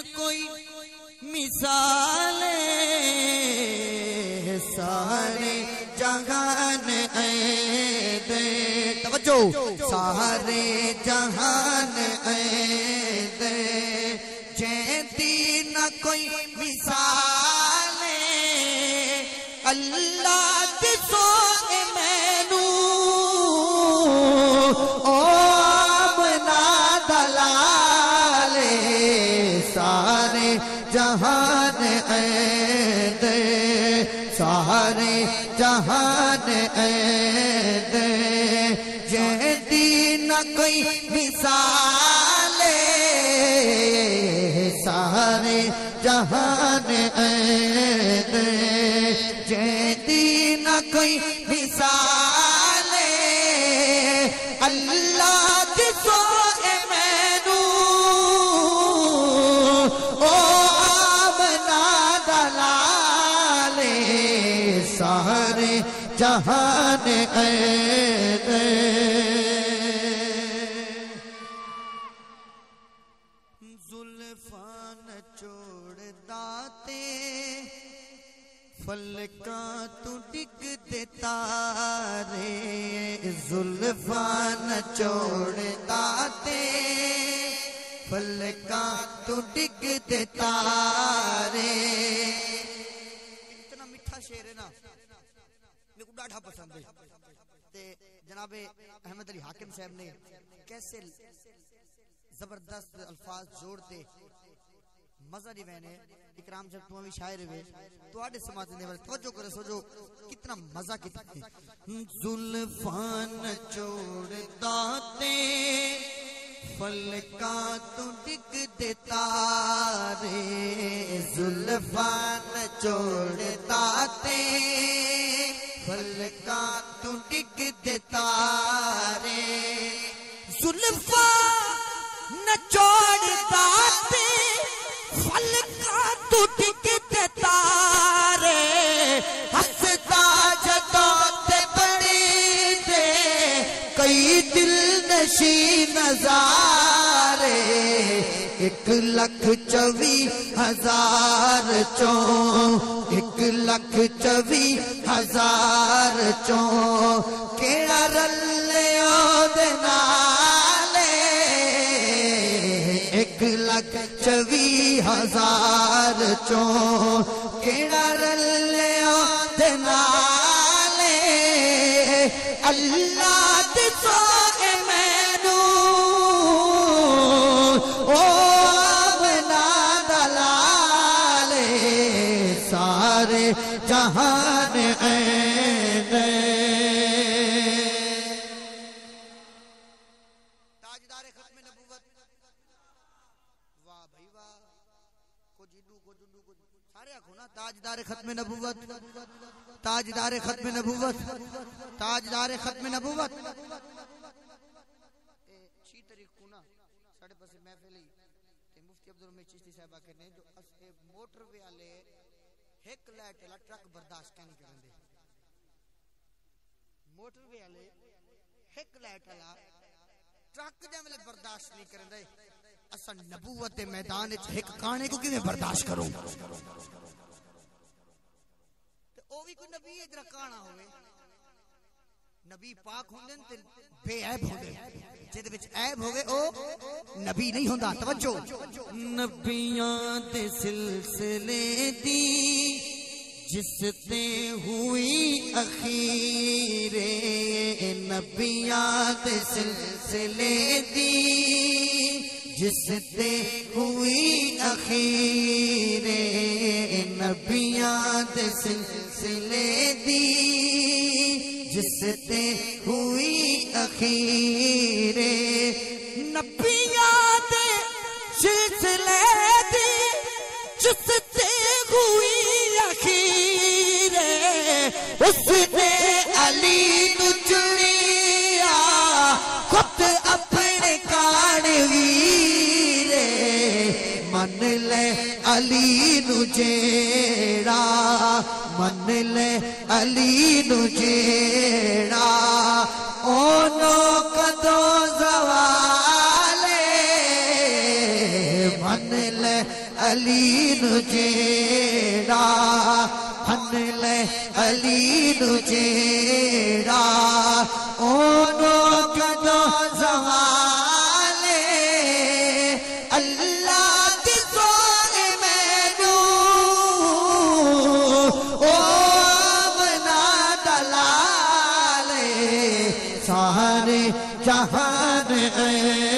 کوئی مثال سارے جہان عید توجہ سارے جہان عید جیتی نہ کوئی مثال اللہ دسو مینو او آمنا دلال سارے جہان عید سارے جہان عید جیتی نہ کوئی مثال سارے جہان عید جیتی نہ کوئی مثال اللہ دسو مینو او آمنا دلال سارے جہان عید زلفان چوڑ داتے فلکاں تو ڈگ دے تارے زلفان چوڑ داتے فلکاں تو ڈگ دے تارے اتنا میٹھا شعر ہے نا میرے کو ڈاڑھا پسند ہے تے جناب احمد علی حاکم صاحب نے کیسے زبردست الفاظ جوڑتے مزہ نہیں وینے اکرام جب تمہیں بھی شاعر ہوئے تو آڑے سماعت دینے والے توجہ کرے سوچو کتنا مزہ کتنا ہے زلفان چوڑ داتے فلکاں تو ڈگ دے تارے زلفان چوڑ داتے فلکاں تو ڈگ دے تارے زلفان چوڑ داتے فلکاں تو ڈگ دے تارے ہستا جدوں تے بڑی دے کئی دل نشی نظارے 1,24,000 چوں 1,24,000 چوں کیڑا رلیو دے نالے 1,24,000 چوں کیڑا رلیو دے نالے اللہ دسو مینو او آمنا دلال سارے جہان عید تاجدار ختم نبوت واہ بھائی واہ کو جنو کو جنو کو سارے آکھو نا تاجدار ختم نبوت تاجدار ختم نبوت تاجدار ختم نبوت 6 تاریخ کو نا ساڑھے پاس محفل ہی تے مفتی عبدالرحمن چشتی صاحب آکھے نے جو موٹر وے والے ایک لائٹ والا ٹرک برداشت نہیں کرن دے موٹر وے والے ایک لائٹ والا ٹرک دے والے برداشت نہیں کرن دے اساں نبوت دے میدان وچ ایک کانے کو کیویں برداشت کروں تے او بھی کوئی نبی ہے جڑا کانا ہوے نبی پاک ہوندے تے بے عیب ہوندے جے وچ عیب ہوے او نبی نہیں ہوندا توجہ نبیاں دے سلسلے دی جس تے ہوئی اخیر نبیاں دے سلسلے دی جس تے ہوئی اخیر نبیاں دے سلسلے دی جس تے ہوئی اخیر نبیاں دے سلسلے دی جس تے ہوئی اخیر اس نے علی نو چنیا خود اپنے کان ویر من لے علی نو جیڑا من لے علی نو جیڑا اونو کدو زوالے من لے علی نو جیڑا ہن لے علی نو جیڑا اونو کدو زوالے اللہ دی سونے مینو او منا دلالے سارے جہان